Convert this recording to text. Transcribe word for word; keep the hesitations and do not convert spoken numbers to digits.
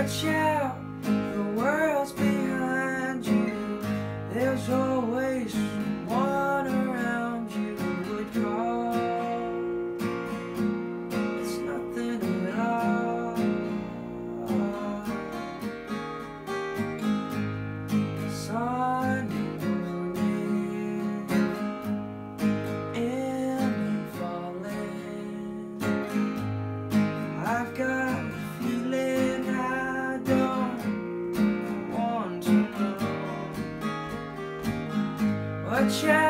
Watch out, the world's behind you. There's always someone around you who would call. It's nothing at all. Sunday morning, and I'm falling. I've got a feeling I don't want to know. Watch out.